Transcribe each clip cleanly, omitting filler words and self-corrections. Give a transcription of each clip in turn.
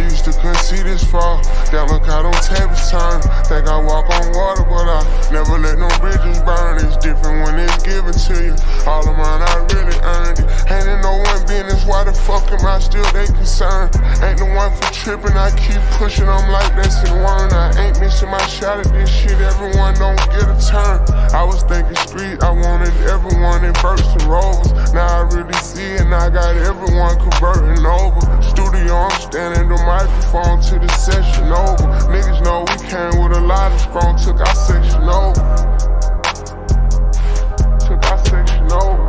used to couldn't see this far. Down look out on tables turn. Think I walk on water, but I never let no bridges burn. It's different when it's given to you. All of mine, I really earned it. Ain't in no one business, why the fuck am I still they concerned? Ain't the one for tripping, I keep pushing them like that's in one. I ain't missing my shot at this shit, everyone don't get a turn. I was thinking street, I wanted everyone in Burks and Rovers. Now I really see it, and I got everyone converting over. Studio, I'm standing the microphone to the session over. Niggas know we came with a lot of strong, took our section over. Took our section over.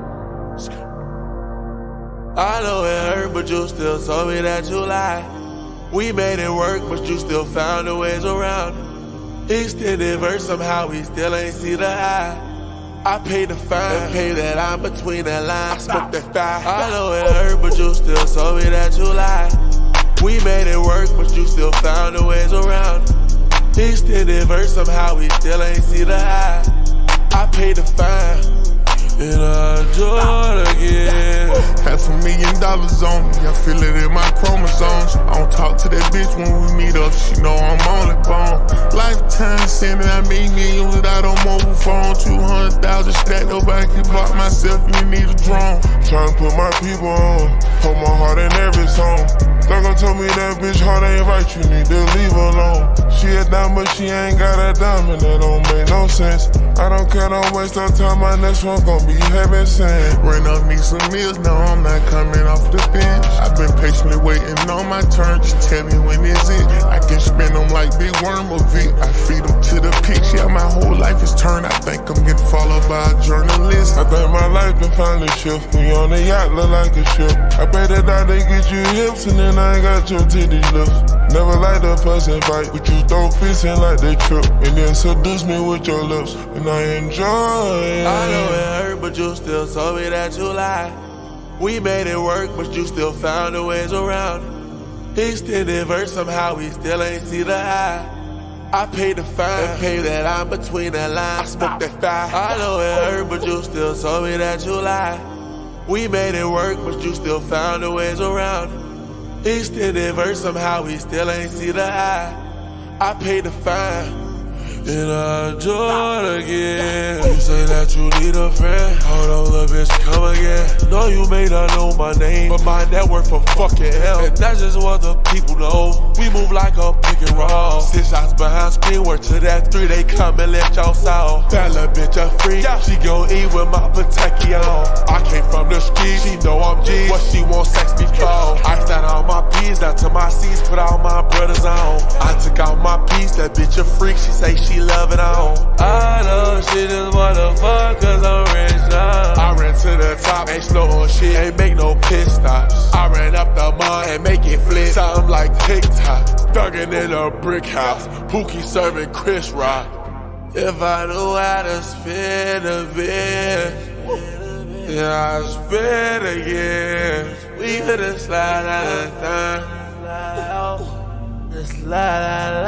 I know it hurt, but you still told me that you lied. We made it work, but you still found the ways around it. Extended verse, somehow we still ain't see the eye. I paid the fine, and pay that I'm between the lines, smoke that fire. I know it hurt, but you still told me that you lied. We made it work, but you still found the ways around it. Extended verse, somehow we still ain't see the eye. I paid the fine, and I do it again. $500,000 on me, I feel it in my chromosomes. I don't talk to that bitch when we meet up, she know I'm on the phone. Lifetime sending, I made millions without a mobile phone. 200,000 stacked, nobody can block myself, you need a drone. Tryna put my people on, hold my heart in every song. Thugger told me that bitch heart ain't right, you need to leave her alone. She a dime, but she ain't got a diamond, that don't make no sense. I don't care, don't waste no time, my next one gon' be heaven sent. Ran up me some meals, no, I'm not coming off the bench. I've been patiently waiting on my turn, just tell me when is it. I can spin them like Big Worm or Vic, I feed them to the pigs. Yeah, my whole life is turned, I think I'm getting followed by a journalist. I think my life been finally shift, we on the yacht look like a ship. I pray that they get you hips and then I ain't got your titties lifts. Never like the fuss and fight, but you throw fists in like they trip. And then seduce me with your lips, and I enjoy it. I know it hurt, but you still told me that you lied. We made it work, but you still found the ways around it. Extended verse, somehow we still ain't see the eye. I paid the fine, and pay that I'm between the lines, smoke that fire. I know it hurt, but you still told me that you lied. We made it work, but you still found the ways around it. Extended verse, somehow we still ain't see the eye. I paid the fine, and I do it again. You say that you need a friend, hold on, little bitch, come again. No, you may not know my name, but my network for fucking hell. And that's just what the people know. We move like a pick and roll. 6 shots behind screen, work to that 3, they come and let y'all sound. That little bitch a freak, she gon' eat with my Pateki on. I came from the street, she know I'm G. What she want, sex me for. I stand on my P's, down to my C's, put all my brothers on. I took out my piece, that bitch a freak, she say she love it on. I know she just wanna fuck cause I'm rich now. I ran to the top, ain't slow on shit, ain't make no pit stops. I ran up the mud and make it flip, something like TikTok. Thuggin' in a brick house, Pookie serving Chris Rock. If I knew how to spin a bit, yeah, I'd spin again. We could've slide out of time. Slide out